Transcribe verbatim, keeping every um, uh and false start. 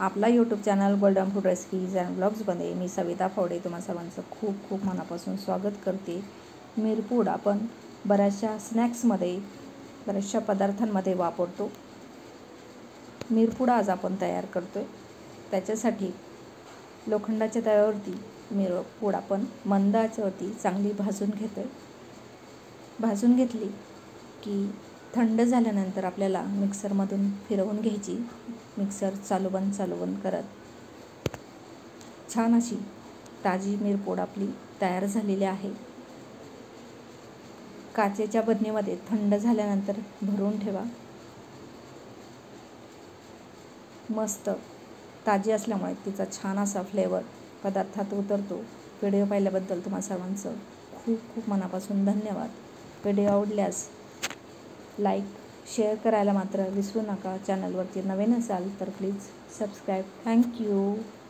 आपला YouTube channel golden food recipes and ब्लॉग्समध्ये मी सविता फावडे तुम्हा सर्वांचं खूप खूप मनापासून स्वागत करते। मिरपूड आपण बऱ्याचशा स्नॅक्समध्ये बऱ्याचशा पदार्थांमध्ये वापरतो। मिरपूड आज आपण तयार करतोय। त्याच्यासाठी लोखंडाच्या तव्यावरती मिरपूड आपण मंद आचेवरती चांगली भाजून घेतोय। भाजून घेतली की थंड झाल्यानंतर आपल्याला मिक्सरमधून फिरवून घ्यायची। मिक्सर चालू बंद चालू बंद करत छान अशी ताजी मिरपूड आपली तयार झालेली आहे। काचेच्या बरणीमध्ये थंड झाल्यानंतर भरून ठेवा। मस्त ताजी असल्यामुळे तिचा छान असा फ्लेवर पदार्थात उतरतो। व्हिडिओ पाहिल्याबद्दल तुम्हा सर्वांचं खूप खूप मनापासून धन्यवाद। व्हिडिओ आवडल्यास लाईक शेअर करायला मात्र विसरू नका। चॅनलवरती नवीन असाल तर प्लीज सबस्क्राईब। थँक्यू।